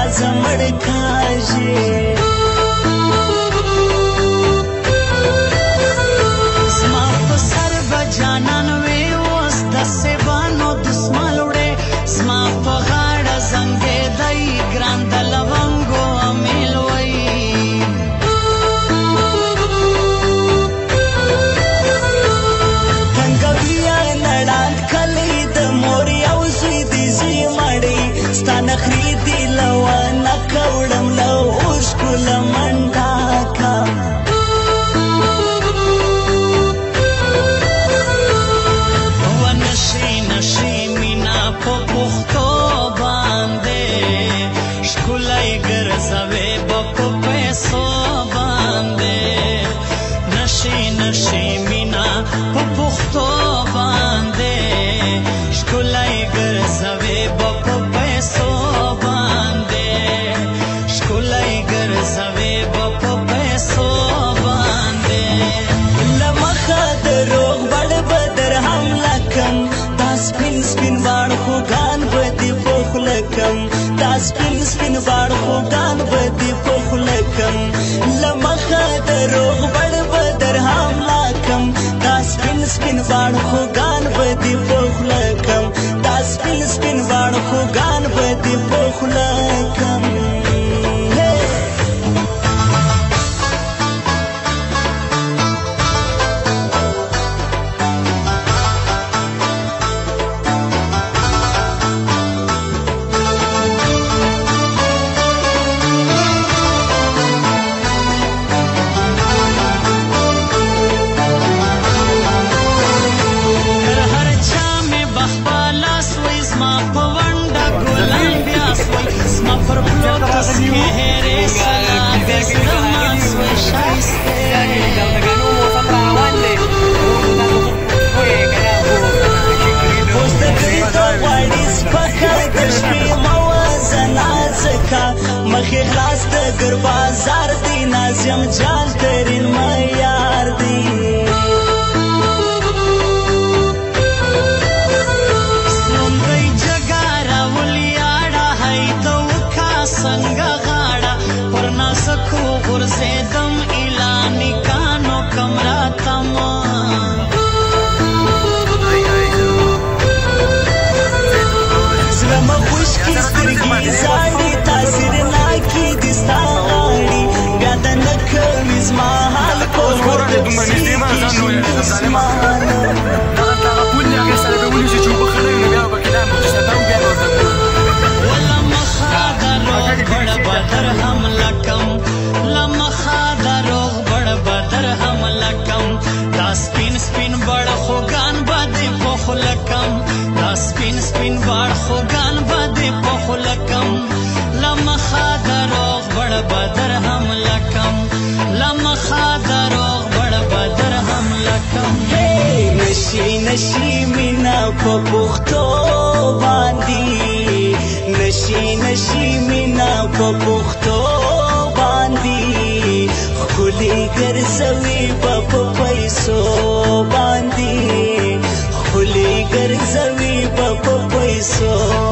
زمړ کاږي زما په سر به جانان وې اوس داسې به نو دسمال وړې زما په غاړه زنګېدی ګران د لونګو امیل وی کنګویا نړان کلی د مور یو زوی دې زوی مړی ستا نخرې دي لوانه کوړم له اوښکو له منډه کا ونشي نشي مینا په پښتو باندې ښکلی ګرځوې به په پیسو باندې نشي نشي مینا په پښتو باندې ښکلی ګرځوې به په پیسو باندې ښکلی ګرځوې به په پیسو باندې له مخه د روغ بړ به درهم لکم دا سپین سپین باڼ خوږان به دې په خوله کم دا سپین سپین باڼ خوږان به دې په خوله کم له مخه د روغ بړ به درهم لکم دا سپین سپین باڼ خوږان به دې په خوله کم دا سپین سپین باڼ خوږان به دې په خوله کم مخی خلاص د گر بازار دی نازیم جان ترین معیار دی سلومبی جگا راولیاړه هی ته وکا څنګه غاړه پر نازکو غورځېدم اعلاني کانو کمره تما زلمه خوشکي سترګې زاړي تاثیر ناکي دي ستا غاړي بیا د نه کوي زما حال په ور د پسې کېږي اسمان ولمخا د روغ بړ به درهم لکم لمخا د روغ بړ به درهم لکم دا سپین سپین بړ خوږان به دې په خوله کم دا سپین سپین بړ خوږان به دې په خوله کم لمخا د روغ بړ به درهم لکم لمخا د روغ بړ به درهم لکم نشي نشي مینا په پښتو باندې نشي نشي مینا په پښتو باندې ښکلي ګرځوي په پیسو باندې ښکلي ګرځوي په پیسو